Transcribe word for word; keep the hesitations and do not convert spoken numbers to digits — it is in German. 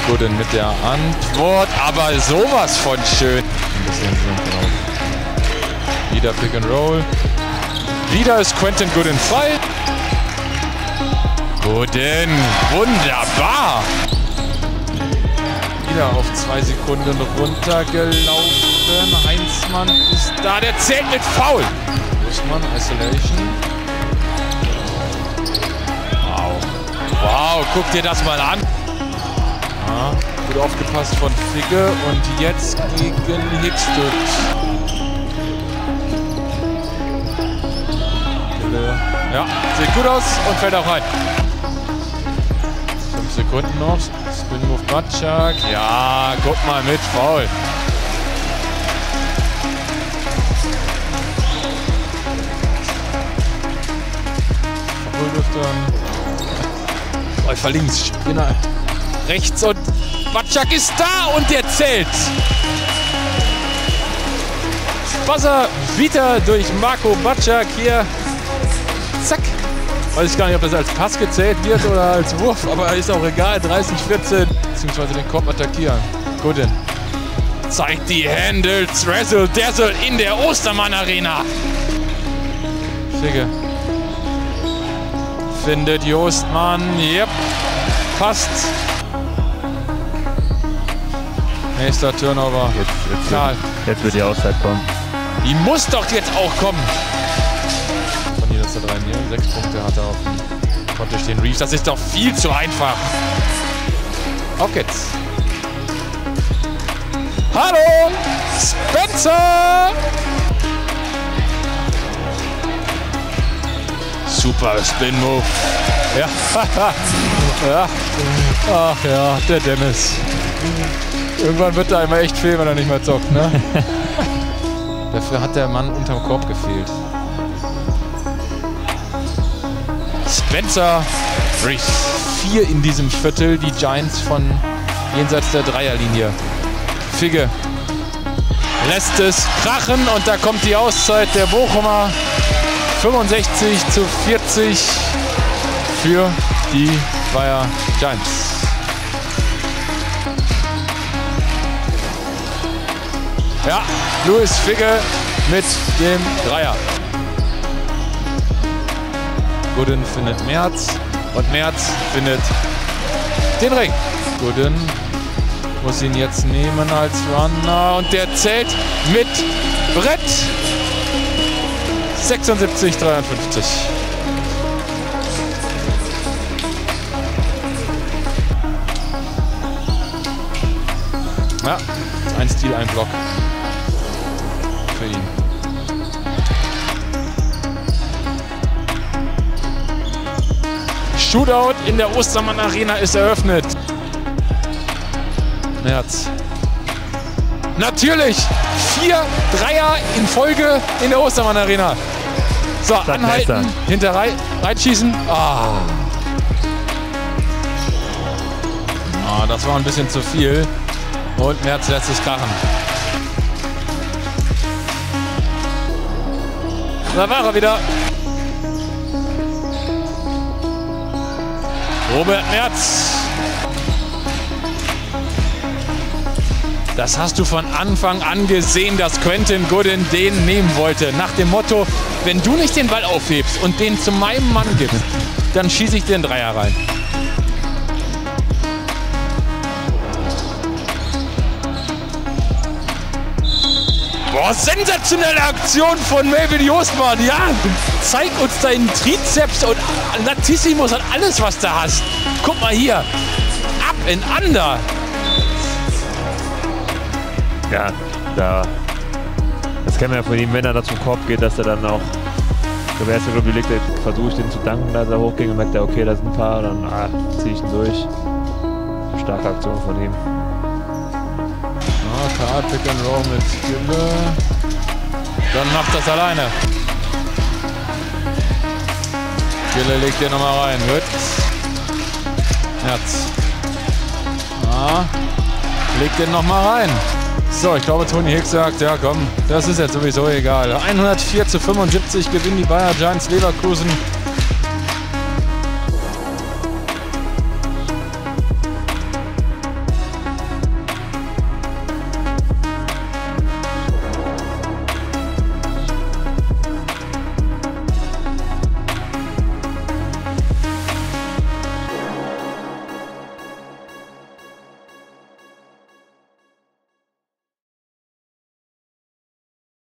Gooden mit der Antwort, aber sowas von schön. Ein bisschen drauf. Wieder Pick and Roll. Wieder ist Quentin Gooden frei. Gooden, wunderbar. Wieder auf zwei Sekunden runtergelaufen. Heinzmann ist da, der zählt mit Foul. Großmann, Isolation. Wow. Wow, guck dir das mal an. Ja, gut aufgepasst von Figge und jetzt gegen Hickstück. Ja, sieht gut aus und fällt auch rein. Fünf Sekunden noch. Spin Move Batschak. Ja, guck mal mit, Foul. Läufer links, Spinner rechts und Batschak ist da und der zählt. Buzzer Vita durch Marco Batschak hier. Zack. Weiß ich gar nicht, ob das als Pass gezählt wird oder als Wurf, aber ist auch egal. dreißig vierzehn. Beziehungsweise den Kopf attackieren. Gooden zeigt die Handles. Razzle Dazzle in der Ostermann Arena. Figge. Findet Jostmann. Yep. Passt. Nächster Turnover. Jetzt, jetzt, wird, jetzt wird die Auszeit kommen. Die muss doch jetzt auch kommen. Von hier ist der drei hier. Sechs Punkte hat er auf dem Konto durch den Reeves. Das ist doch viel zu einfach. Auf geht's. Hallo! Spencer! Super Spin Move. Ja. Ja. Ach ja, der Dennis. Irgendwann wird er immer echt fehlen, wenn er nicht mehr zockt, ne? Dafür hat der Mann unterm Korb gefehlt. Spencer Reeves. Vier in diesem Viertel. Die Giants von jenseits der Dreierlinie. Figge lässt es krachen und da kommt die Auszeit der Bochumer. fünfundsechzig zu vierzig für die Bayer Giants. Ja, Louis Figge mit dem Dreier. Gooden findet Merz und Merz findet den Ring. Gooden muss ihn jetzt nehmen als Runner und der zählt mit Brett. sechsundsiebzig dreiundfünfzig. Ja, ein Stil, ein Block für ihn. Shootout in der Ostermann Arena ist eröffnet. Merz. Natürlich! Vier Dreier in Folge in der Ostermann Arena. So, anhalten, hinter rein, reinschießen. Ah. Ah, das war ein bisschen zu viel. Und Merz lässt es krachen. Da war er wieder. Robert Merz. Das hast du von Anfang an gesehen, dass Quentin Gooden den nehmen wollte. Nach dem Motto, wenn du nicht den Ball aufhebst und den zu meinem Mann gibst, dann schieße ich den Dreier rein. Boah, sensationelle Aktion von Melvin Jostmann. Ja, zeig uns deinen Trizeps und Latissimus und alles, was du hast. Guck mal hier. Up and under. Ja, da. Das kennen wir ja von ihm, wenn er da zum Korb geht, dass er dann auch. Der erste, glaube ich, versuche ich den zu danken, dass er hochging und merkt er, okay, da sind ein paar, dann ah, ziehe ich ihn durch. Starke Aktion von ihm. Ah, klar, Pick and Roll mit Gille. Dann macht das alleine. Gille legt den nochmal rein. Gut. Herz. Ah, legt den nochmal rein. So, ich glaube, Tony Hicks sagt, ja komm, das ist jetzt sowieso egal. hundertvier zu fünfundsiebzig gewinnen die Bayer Giants Leverkusen